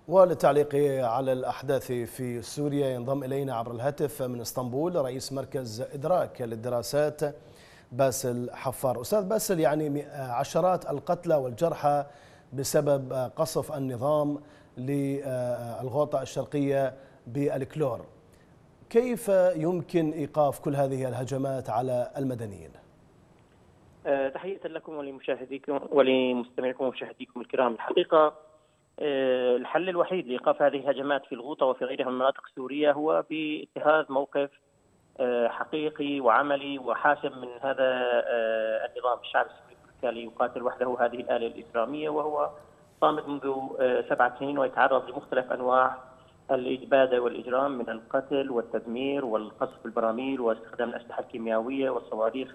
وللتعليق على الأحداث في سوريا ينضم إلينا عبر الهاتف من اسطنبول رئيس مركز إدراك للدراسات باسل حفار. أستاذ باسل، يعني عشرات القتلى والجرحى بسبب قصف النظام للغوطة الشرقية بالكلور، كيف يمكن إيقاف كل هذه الهجمات على المدنيين؟ تحية لكم ولمشاهديكم ولمستمعيكم ومشاهديكم الكرام. الحقيقة الحل الوحيد لإيقاف هذه الهجمات في الغوطة وفي غيرها من مناطق سوريا هو باتخاذ موقف حقيقي وعملي وحاسم من هذا النظام. الشعب السوري بالتالي يقاتل وحده هذه الآلة الإجرامية، وهو صامد منذ 7 سنين ويتعرض لمختلف أنواع الإبادة والإجرام من القتل والتدمير والقصف بالبراميل واستخدام الأسلحة الكيميائية والصواريخ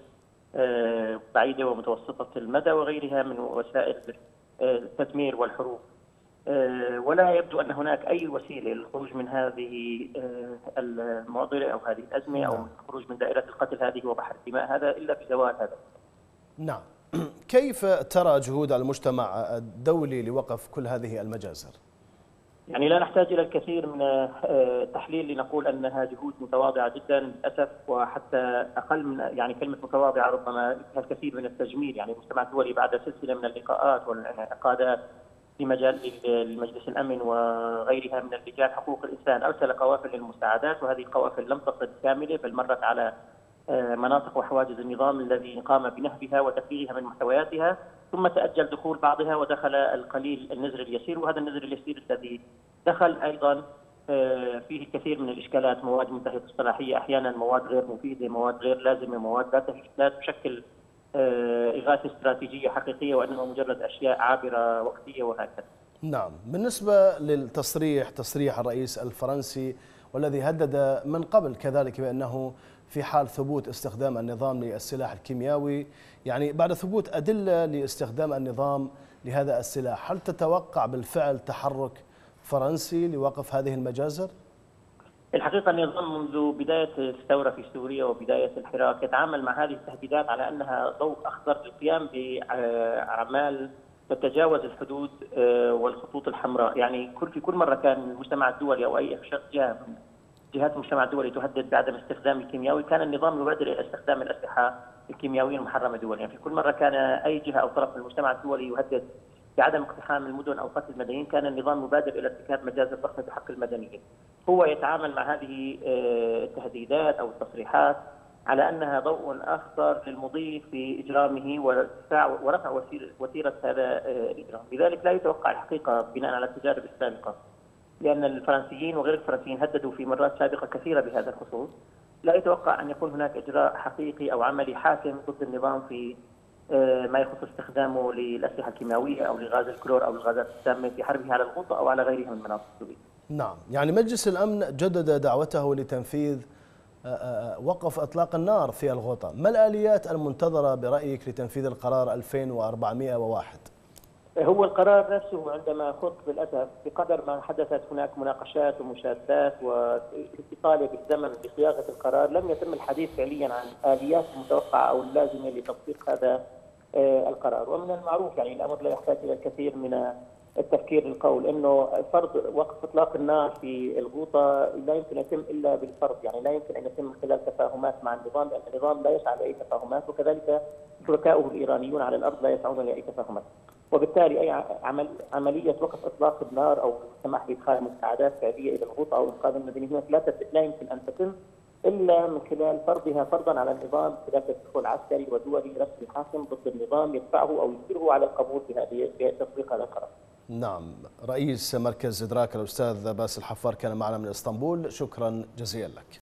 بعيدة ومتوسطة المدى وغيرها من وسائل التدمير والحروب. ولا يبدو أن هناك أي وسيلة للخروج من هذه المعضلة أو هذه الأزمة أو الخروج من دائرة القتل هذه وبحر الدماء هذا إلا بزوال هذا. نعم. كيف ترى جهود المجتمع الدولي لوقف كل هذه المجازر؟ يعني لا نحتاج إلى الكثير من التحليل لنقول أنها جهود متواضعة جدا للأسف، وحتى أقل من يعني كلمة متواضعة ربما فيها الكثير من التجميل. يعني المجتمع الدولي بعد سلسلة من اللقاءات والانعقادات في مجال المجلس الأمن وغيرها من اللجان حقوق الإنسان أرسل قوافل للمساعدات، وهذه القوافل لم تصل كاملة بل مرت على مناطق وحواجز النظام الذي قام بنهبها وتفريغها من محتوياتها، ثم تأجل دخول بعضها ودخل القليل النزر اليسير، وهذا النزر اليسير الذي دخل أيضا فيه الكثير من الإشكالات، مواد منتهية الصلاحية، أحيانا مواد غير مفيدة، مواد غير لازمة، مواد لا تشكل إغاثة استراتيجية حقيقية وإنما مجرد أشياء عابرة وقتية وهكذا. نعم. بالنسبة تصريح الرئيس الفرنسي والذي هدد من قبل كذلك بأنه في حال ثبوت استخدام النظام للسلاح الكيميائي، يعني بعد ثبوت أدلة لاستخدام النظام لهذا السلاح، هل تتوقع بالفعل تحرك فرنسي لوقف هذه المجازر؟ الحقيقة النظام منذ بداية الثورة في سوريا وبداية الحراك يتعامل مع هذه التهديدات على أنها ضوء أخضر للقيام بأعمال تتجاوز الحدود والخطوط الحمراء. يعني في كل مرة كان المجتمع الدولي أو أي جهة من جهات المجتمع الدولي تهدد بعدم استخدام الكيميائي، كان النظام يبادر إلى استخدام الأسلحة الكيميائية المحرمة دوليا. يعني في كل مرة كان أي جهة أو طرف من المجتمع الدولي يهدد بعدم اقتحام المدن أو قتل المدنيين، كان النظام مبادر إلى ارتكاب مجازر ضخمة بحق المدنيين. هو يتعامل مع هذه التهديدات أو التصريحات على أنها ضوء أخضر للمضي في إجرامه ورفع وتيرة هذا الإجرام. لذلك لا يتوقع الحقيقة بناء على التجارب السابقة، لأن الفرنسيين وغير الفرنسيين هددوا في مرات سابقة كثيرة بهذا الخصوص، لا يتوقع أن يكون هناك إجراء حقيقي أو عملي حاسم ضد النظام في ما يخص استخدامه للأسلحة الكيميائية أو لغاز الكلور أو الغازات السامة في حربه على الغوطة أو على غيرها من مناطق سوريا. نعم. يعني مجلس الأمن جدد دعوته لتنفيذ وقف إطلاق النار في الغوطة، ما الآليات المنتظرة برأيك لتنفيذ القرار 2401؟ هو القرار نفسه عندما خط بالأسف بقدر ما حدثت هناك مناقشات ومشادات واستطالة بالزمن لصياغة القرار، لم يتم الحديث فعليا عن الآليات المتوقعة أو اللازمة لتطبيق هذا القرار. ومن المعروف يعني الأمر لا يحتاج إلى الكثير من التفكير للقول انه فرض وقف اطلاق النار في الغوطه لا يمكن يتم الا بالفرض، يعني لا يمكن ان يتم من خلال تفاهمات مع النظام، لان النظام لا يسعى لاي تفاهمات وكذلك شركائه الايرانيون على الارض لا يسعون لاي تفاهمات. وبالتالي اي عمليه وقف اطلاق النار او السماح بادخال مساعدات فعليه الى الغوطه او انقاذ المدنيين لا يمكن ان تتم الا من خلال فرضها فرضا على النظام خلال تدخل عسكري ودولي رسمي حاسم ضد النظام يدفعه او يجبره على القبول بتطبيق هذا القرار. نعم. رئيس مركز إدراك الأستاذ باسل حفار كان معنا من اسطنبول، شكرا جزيلا لك.